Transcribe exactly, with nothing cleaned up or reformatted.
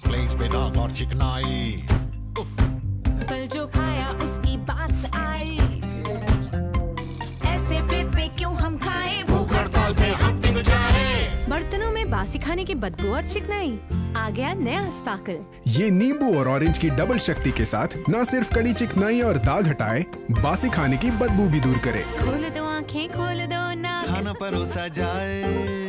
Plates पे दाग और चिकनाई। कल जो खाया उसकी बास आई, ऐसे प्लेट्स पे क्यों हम खाएं, भूख हड़ताल पे हम पिघल जाएं। बर्तनों में बासी खाने की बदबू और चिकनाई, आ गया नया स्पार्कल। ये नींबू और ऑरेंज की डबल शक्ति के साथ न सिर्फ कड़ी चिकनाई और दाग हटाए, बासी खाने की बदबू भी दूर करे। खोल दो आंखें, खोल दो नाक, खाना परोसा जाए।